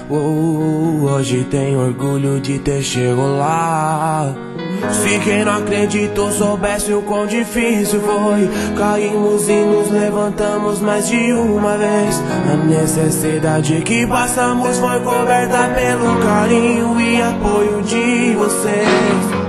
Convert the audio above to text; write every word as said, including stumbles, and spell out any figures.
Oh, hoje tenho orgulho de ter chegado lá. Se quem não acreditou soubesse o quão difícil foi, caímos e nos levantamos mais de uma vez. A necessidade que passamos foi coberta pelo carinho e apoio de vocês.